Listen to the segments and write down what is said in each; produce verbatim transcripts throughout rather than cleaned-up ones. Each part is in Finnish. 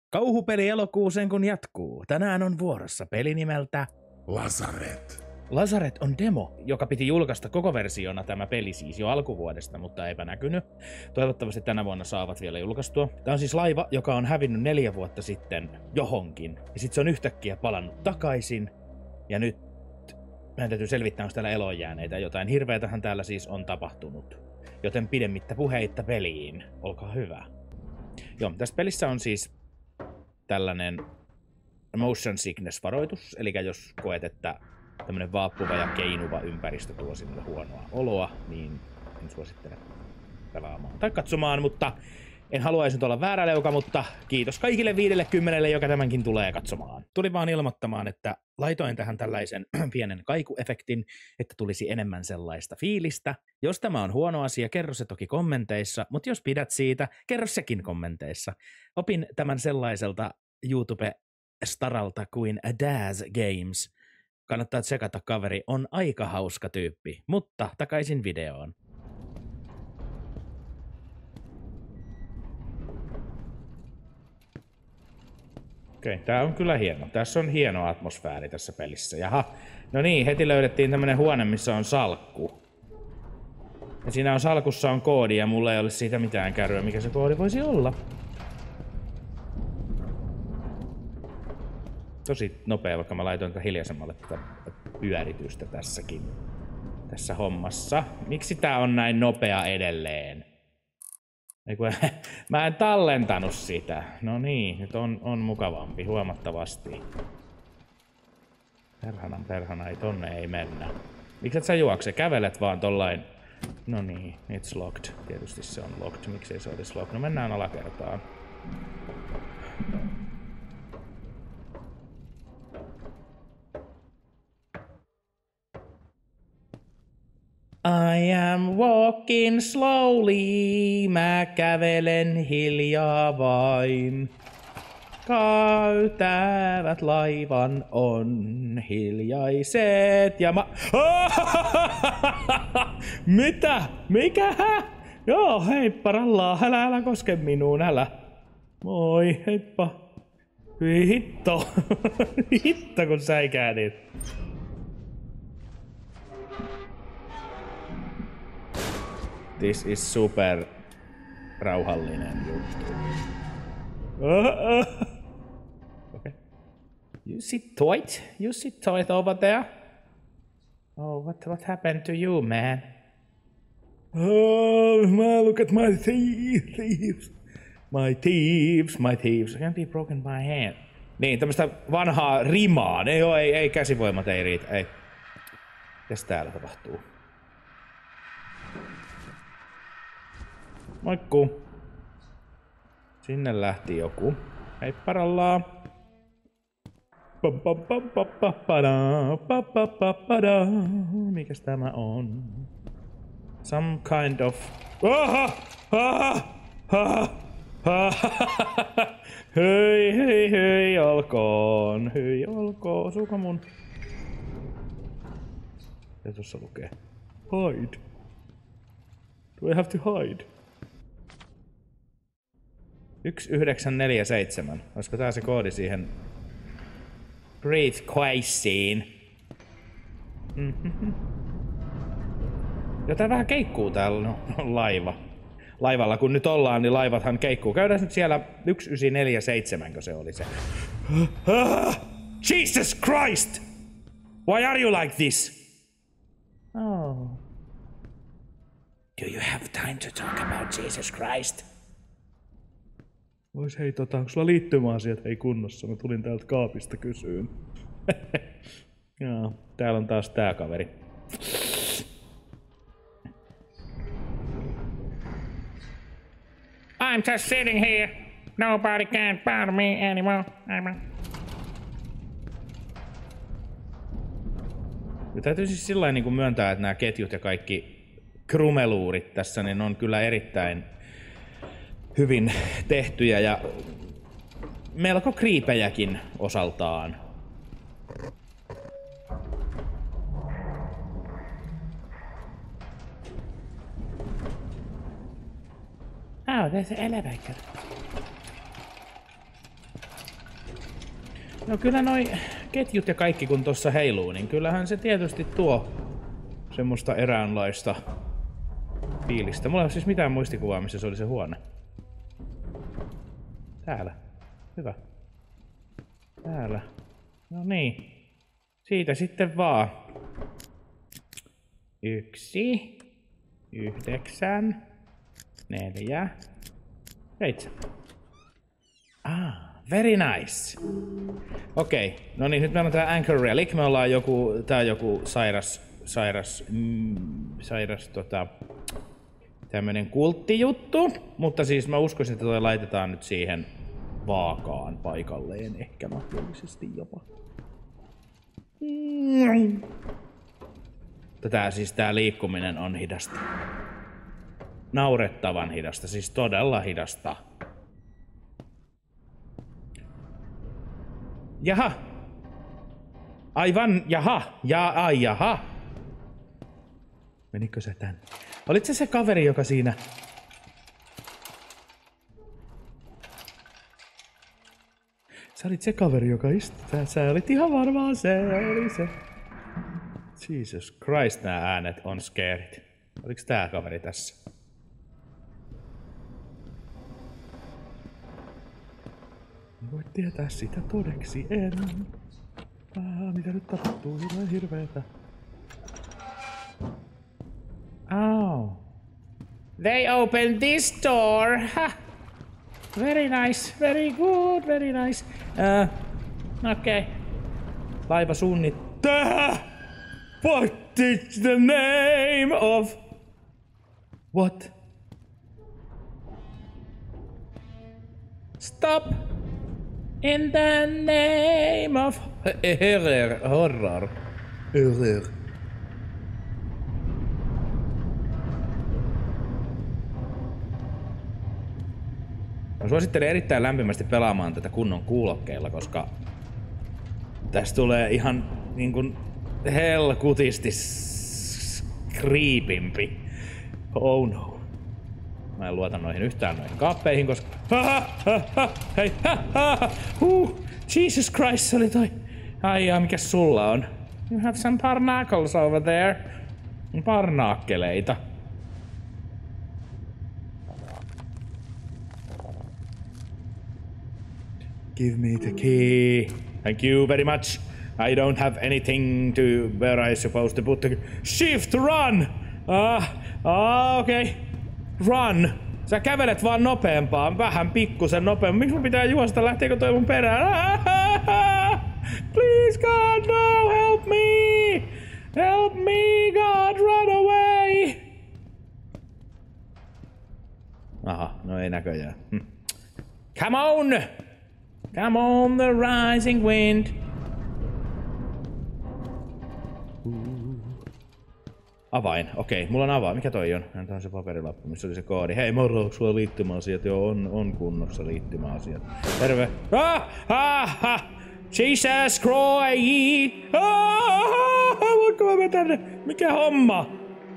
Kauhupeli elokuuseen kun jatkuu. Tänään on vuorossa peli nimeltä Lazaret. Lazaret on demo, joka piti julkaista koko versiona tämä peli siis jo alkuvuodesta, mutta eipä näkynyt. Toivottavasti tänä vuonna saavat vielä julkaistua. Tämä on siis laiva, joka on hävinnyt neljä vuotta sitten johonkin. Ja sitten se on yhtäkkiä palannut takaisin. Ja nyt meidän täytyy selvittää, onko täällä eloon jääneitä. Jotain hirveätähän täällä siis on tapahtunut. Joten pidemmittä puheitta peliin. Olkaa hyvä. Joo, tässä pelissä on siis tällainen motion sickness-varoitus. Eli jos koet, että tämmönen vaappuva ja keinuva ympäristö tuo sinulle huonoa oloa, niin en suosittele pelaamaan tai katsomaan, mutta en haluaisi nyt olla väärä leuka, mutta kiitos kaikille viidelle kymmenelle, joka tämänkin tulee katsomaan. Tuli vaan ilmoittamaan, että laitoin tähän tällaisen pienen kaikuefektin, että tulisi enemmän sellaista fiilistä. Jos tämä on huono asia, kerro se toki kommenteissa, mutta jos pidät siitä, kerro sekin kommenteissa. Opin tämän sellaiselta YouTube-staralta kuin Daz Games. Kannattaa tsekata, kaveri on aika hauska tyyppi, mutta takaisin videoon. Okei, okay, tää on kyllä hieno. Tässä on hieno atmosfääri tässä pelissä. Jaha, no niin, heti löydettiin tämmönen huone, missä on salkku. Ja siinä on salkussa on koodi ja mulla ei ole siitä mitään kärryä, mikä se koodi voisi olla. Tosi nopea, vaikka mä laitoin tätä hiljaisemmalle tätä pyöritystä tässäkin. Tässä hommassa. Miksi tää on näin nopea edelleen? Eiku, mä en tallentanut sitä. No niin, nyt on, on mukavampi huomattavasti. Perhana, perhana, ei tonne ei mennä. Miksi et sä juokse? Kävelet vaan tollain. No niin, it's locked. Tietysti se on locked. Miksei se olisi locked? No mennään alakertaan. I am walking slowly, mä kävelen hiljaa vain. Käytävät laivan on hiljaiset ja mä... Mitä? Mikä? Joo, heippa rallaa, älä, älä koske minuun, älä. Moi, heippa. Hitto. Hitto kun säikäänit. This is super rauhallinen juttu. Uh, uh. Okay. You sit tight. You sit tight over there. Oh, what what happened to you, man? Oh, my, look at my thieves. My thieves, my thieves. I can't be broken by hand. Niin, tämmöstä vanhaa rimaa. Ei, joo, ei, ei käsivoimat ei riitä. Ei. Mitäs täällä tapahtuu? Moikku. Sinne lähti joku. Hei parallaa. Mikäs tämä on? Some kind of... Aha! Aha! Aha! Aha! Hei, hei, hei, olkoon. Hei, olkoon. Osuuko mun? Mitä tuossa lukee? Hide. Do I have to hide? yksi yhdeksän neljä seitsemän. Olisiko tää se koodi siihen Great Quaisiin? Mm-hmm. Ja tää vähän keikkuu täällä no, laiva. Laivalla kun nyt ollaan, niin laivathan keikkuu. Käydään nyt siellä yksi yhdeksän neljä seitsemän, kun se oli se. Jesus Christ! Why are you like this? Oh. Do you have time to talk about Jesus Christ? Vois hei tota, onko sulla liittymäasiat ei kunnossa? Mä tulin täältä kaapista kysyyn. Joo, täällä on taas tää kaveri. I'm just sitting here. Nobody can bother me anymore. I'm a... Ja täytyy siis sillä niin myöntää, että nämä ketjut ja kaikki krumeluurit tässä niin on kyllä erittäin hyvin tehtyjä ja melko kriipejäkin osaltaan. Oh, there's an elevator. No kyllä noi ketjut ja kaikki kun tossa heiluu, niin kyllähän se tietysti tuo semmoista eräänlaista fiilistä. Mulla ei ole siis mitään muistikuvaa, missä se oli se huone. Täällä. Hyvä. Täällä. No niin. Siitä sitten vaan. Yksi. Yhdeksän. Neljä. Seitsemän. Ah, very nice. Okei, okay. No niin, nyt meillä on tää Anchor Relic. Me ollaan joku, tää on joku sairas, sairas, mm, sairas tota, tämmönen kulttijuttu. Mutta siis mä uskoisin, että toi laitetaan nyt siihen vaakaan paikalleen, ehkä mahdollisesti jopa. Mm. Tää siis tää liikkuminen on hidasta. Naurettavan hidasta, siis todella hidasta. Jaha. Aivan, jaha. Ja, ai, jaha. Menikö se tänne? Olit se se kaveri, joka siinä... Sä olit se kaveri, joka istui. Sä olit ihan varmaan se, oli se. Jesus Christ, nää äänet on scared. Oliks tää kaveri tässä? En voi tietää sitä todeksi, en. Ah, mitä nyt tapahtuu? Ihan hirveetä. Oh. They opened this door. Ha. Very nice, very good, very nice. Uh, Okei. Okay. Laiva suunnittaa. What is the name of... What? Stop! In the name of... Horror. Horror. Horror. Mä suosittelen erittäin lämpimästi pelaamaan tätä kunnon kuulokkeilla, koska tästä tulee ihan niin kuin helkutisti creepimpi. Oh no. Mä en luota noihin yhtään noihin kaappeihin, koska... Ha, ha, ha, hei, ha, ha, huh. Jesus Christ, se oli toi... Ai jaa, mikäs sulla on? You have some barnacles over there. Barnaakkeleita. Give me the key. Thank you very much. I don't have anything to where I supposed to put the shift run. Ah, ah, okei. Okay. Run. Sä kävelet vaan nopeampaa, vähän pikkusen nopeammin. Miksi mun pitää juosta? Lähteekö toi mun perään? Ah, please God, no, help me! Help me, God, run away! Aha, no ei näköjään. Hm. Come on! Come on, the rising wind. Avain, okei, okay, mulla on avain. Mikä toi on? Tämä on se paperilappu, missä oli se koodi. Hei moro, onko sulla liittymäasiat? Joo, on, on kunnossa liittymäasiat. Terve. Ah, ah, ah. Jesus Christ! Ah, voinko mä tänne? Mikä homma?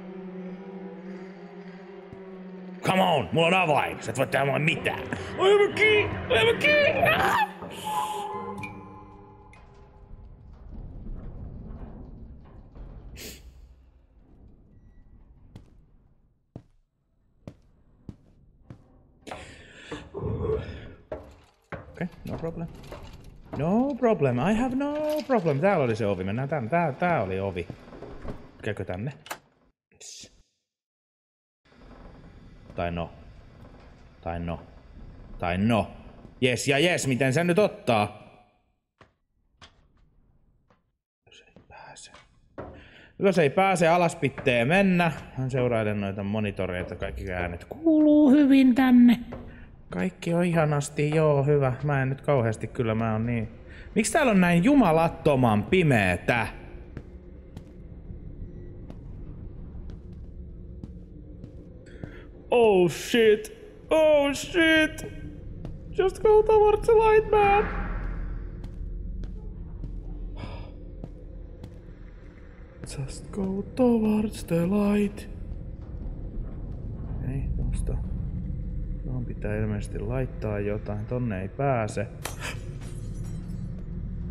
Come on, mulla on avain. Sä et voi tehdä mulle mitään. Oi mä kiinni, oi mä kiinni. Ah! Okay, no problem. No problem, I have no problem. Täällä oli se ovi, mennään tänne. Tää, tää oli ovi. Käykö tänne? Yes. Tai no. Tai no. Tai no. Jes ja jes, miten sen nyt ottaa? Jos ei pääse. Jos ei pääse, alas pitää mennä. Hän seurailen noita monitoreita, kaikki äänet kuuluu hyvin tänne. Kaikki on ihanasti, joo, hyvä. Mä en nyt kauheasti kyllä, mä oon niin... Miksi täällä on näin jumalattoman pimeetä? Oh shit! Oh shit! Just go towards the light, man! Just go towards the light. Ei, tosta. Tuohon pitää ilmeisesti laittaa jotain, tonne ei pääse.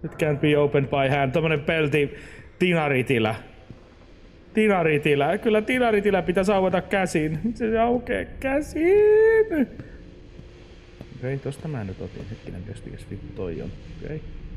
It can't be opened by hand. Tommonen pelti tinaritilä. Tinaritilä. Kyllä tinaritilä pitäisi aueta käsin. Se aukee käsin. Okei, okay, tosta mä nyt otin. Hetkinen, mikäs vittu toi on. Okei. Okay.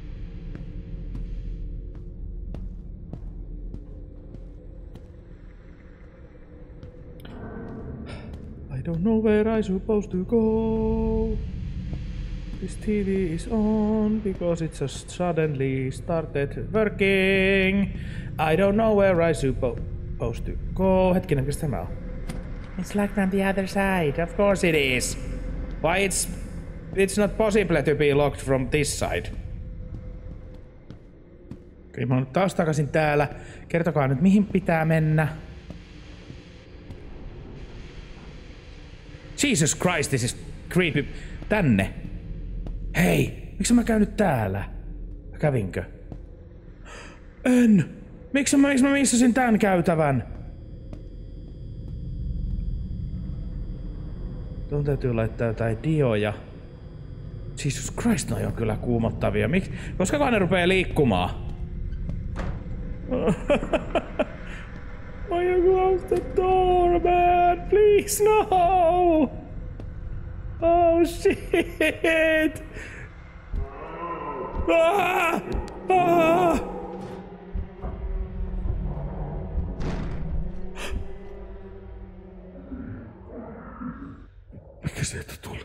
I don't know where I supposed to go. This T V is on because it just suddenly started working. I don't know where I supposed to go. Hetkinen, mistä tämä on? It's like on the other side. Of course it is. Why it's it's not possible to be locked from this side. Okei, mä oon nyt taas takaisin täällä. Kertokaa nyt mihin pitää mennä. Jesus Christ, this is creepy. Tänne. Hei, miksi mä käyn nyt täällä? Kävinkö? En! Miksi mä, miksi mä missasin tän käytävän? Tuon täytyy laittaa jotain dioja. Jesus Christ, noi on kyllä kuumottavia. Mik? Koska ne rupee liikkumaan? Why you close the door, man? Please, no! Oh shit! Ah! Ah! Mikä sieltä tuli?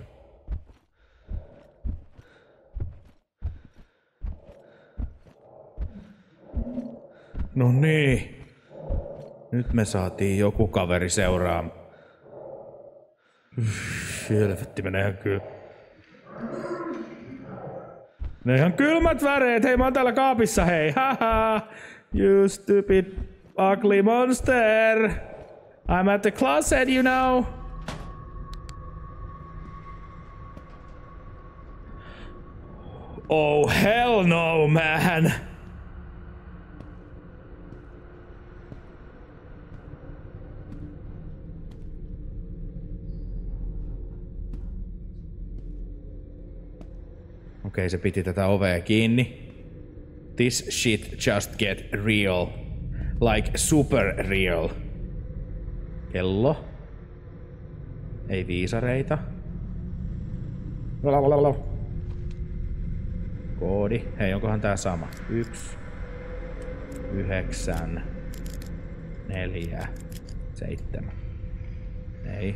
No niin. Nyt me saatiin joku kaveri seuraamaan. Helvetti, menee ihan kyllä. Ne ihan kylmät väreet. Hei, mä oon täällä kaapissa, hei. Haha. You stupid ugly monster. I'm at the closet, you know. Oh hell no, man. Okei, okay, se piti tätä ovea kiinni. This shit just get real. Like super real. Kello. Ei viisareita. Lalalala. Koodi. Hei, onkohan tää sama? Yksi. Yhdeksän. Neljä. Seitsemän. Ei.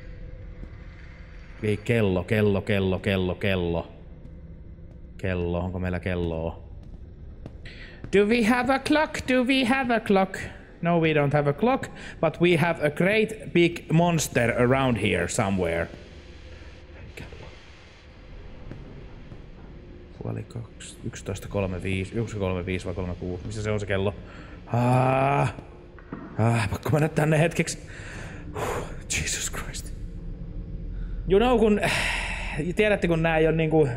Ei, kello, kello, kello, kello, kello. Kello, onko meillä kelloa? Do we have a clock? Do we have a clock? No, we don't have a clock, but we have a great big monster around here somewhere. Kello. Puoli kaksi, yksitoista, kolme, viisi, yksi, kolme, viisi vai kolme, kuusi. Missä se on se kello? Ah, ah, pakko mennä tänne hetkeksi. Huh, Jesus Christ. You know, kun... Tiedätte, kun nää ei ole niinku...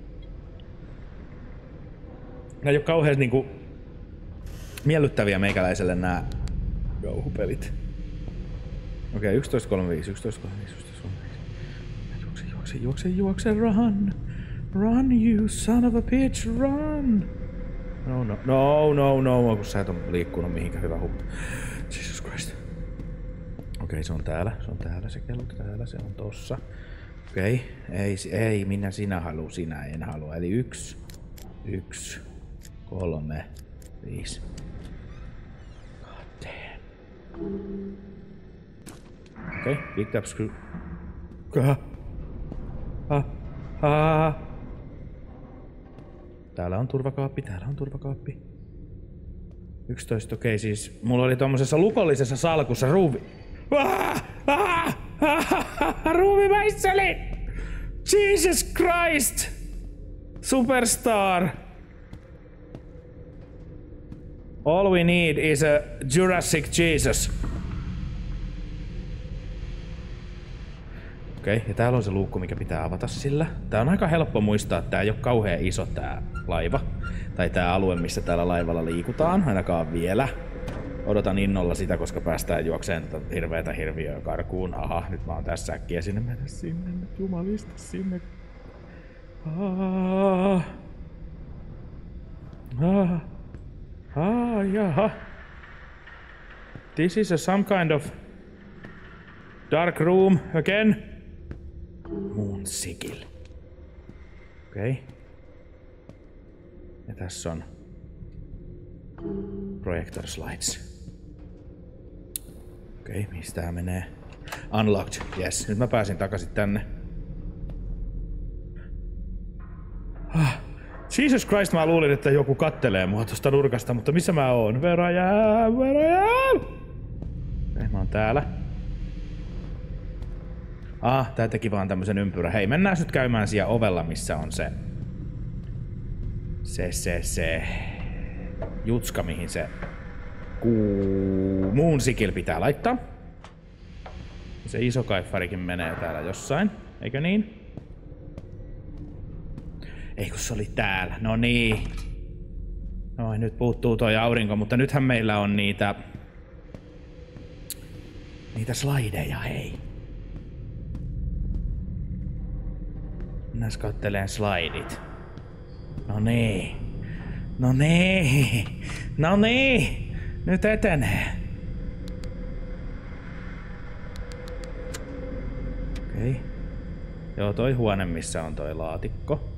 Nää ei oo kauhean niinku... miellyttäviä meikäläiselle nää kauhupelit. Okei, okay, yksitoista kolme viisi, yksitoista kolme viisi, yksitoista kolme viisi. Juokse, juokse, juokse, juokse, run! Run, you son of a bitch, run! No, no, no, no, no, kun sä et on liikkunut mihinkään, hyvä huppu. Jesus Christ. Okei, okay, se on täällä, se on täällä se kello, täällä se on tossa. Okei, okay. ei, ei, minä sinä haluu, sinä en halua. Eli yksi, yksi, kolme, viisi. God damn. Okei, okay, pick up screw. Ah. Ah. Ah. Täällä on turvakaappi, täällä on turvakaappi. yksitoista, okei okay, siis mulla oli tommosessa lukollisessa salkussa ruuvi. Ah! Ah! Ah! Ruuvimäisseli! Jesus Christ! Superstar! All we need is a Jurassic Jesus. Okei, okay, ja täällä on se luukku, mikä pitää avata sillä. Tää on aika helppo muistaa, että tää ei oo kauhean iso tää laiva. Tai tää alue, missä täällä laivalla liikutaan, ainakaan vielä. Odotan innolla sitä, koska päästään juokseen tätä hirveetä hirviöä karkuun. Aha, nyt mä oon tässä äkkiä sinne mennä sinne, nyt jumalista sinne. Ah. Jaha. This is a some kind of dark room again. Moon sigil. Okei. Okay. Ja tässä on projector slides. Okei, okay, mistä tää menee? Unlocked, yes. Nyt mä pääsin takaisin tänne. Ah. Jesus Christ, mä luulin, että joku kattelee mua tosta nurkasta, mutta missä mä oon? Where I am, where I am? Okay, mä oon täällä. Ah, tää teki vaan tämmösen ympyrän. Hei, mennään nyt käymään siellä ovella, missä on se... Se, se, se... Jutska, mihin se... Kuu... Moon sigil pitää laittaa. Se iso kaiffarikin menee täällä jossain, eikö niin? Ei kun se oli täällä, no niin. Noin, nyt puuttuu toi aurinko, mutta nythän meillä on niitä... Niitä slideja, hei. Mennään katteleen slideit. No niin. No niin. No niin. Nyt etenee. Okei. Okay. Joo, toi huone, missä on toi laatikko.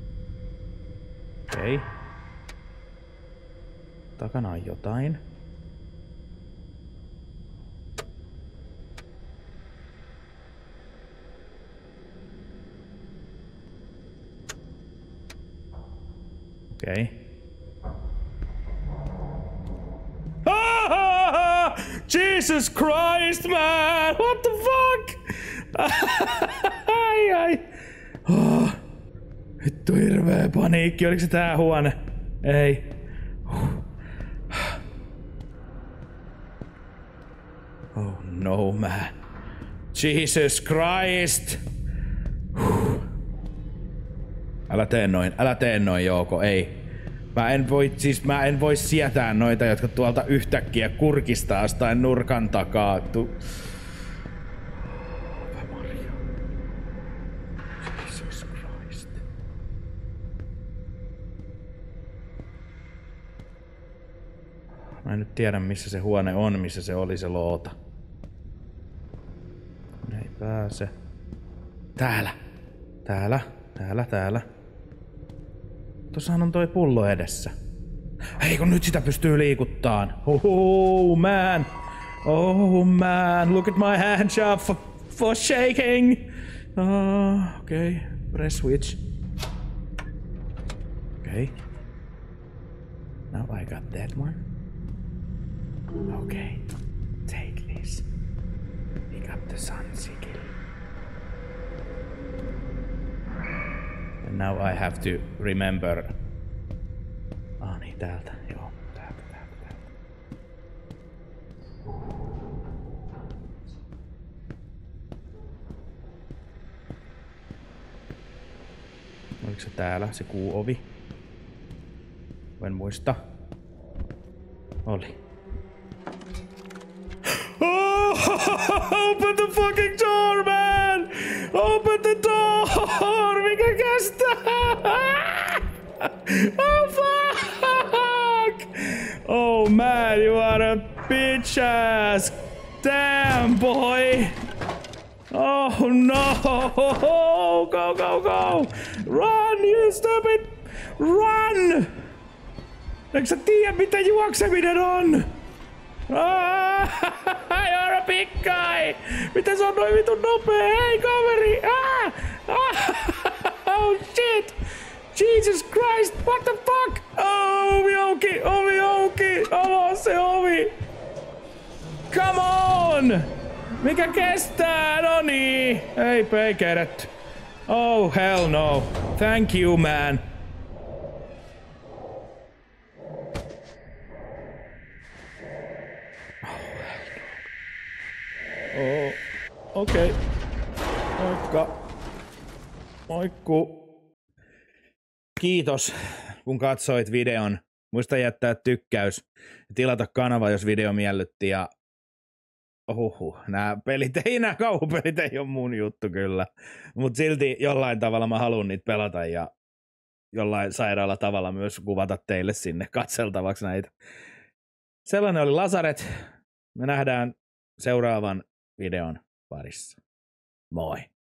Okei. Okay. Takana on jotain. Okei. Okay. Ah, Jesus Christ, man! What the fuck? Ai ai. Oh. Vittu hirveä paniikki. Oliko se tää huone? Ei. Oh no, man. Jesus Christ. Älä tee noin, älä tee noin, Jouko, ei. Mä en voi, siis mä en voi sietää noita, jotka tuolta yhtäkkiä kurkistaa jostain nurkan takaa. Tu Jesus Christ. Mä en nyt tiedä, missä se huone on, missä se oli se loota. Ei pääse. Täällä. Täällä. Täällä, täällä. Tossahan on toi pullo edessä. Hei, kun nyt sitä pystyy liikuttaan. Oh man. Oh man. Look at my hand job for, for shaking. Oh, okay. Press switch. Okay. Now I got that one. Okay. Take this. Pick up the sun sigil. And now I have to remember. Ah niin, täältä, joo, täältä, täältä, täältä. Oliko se täällä, se kuuovi? En muista. Oli. Oh, open the fucking door, man! Open the door! Mikä kestää? Oh fuck! Oh man, you are a bitch ass! Damn boy! Oh no! Go, go, go! Run, you stupid! Run! Eikö sä tiedä, mitä juokseminen on? Ah, you're a big guy! Miten se on noin vitun nopea? Hei kaveri! Ah! Ah! Oh shit! Jesus Christ! What the fuck? Oh, ovi auki! Ovi auki! Avaa se ovi! Come on! Mikä kestää? No niin! Ei peikeret! Oh hell no! Thank you, man! Oh, okei. Okay. Moikka. Moikku. Kiitos, kun katsoit videon. Muista jättää tykkäys ja tilata kanava, jos video miellytti. Ja ohuhu, nämä pelit ei, nämä kauhupelit ei ole mun juttu kyllä. Mutta silti jollain tavalla mä haluan niitä pelata ja jollain sairaalla tavalla myös kuvata teille sinne katseltavaksi näitä. Sellainen oli Lazaret. Me nähdään seuraavan videon parissa. Moi!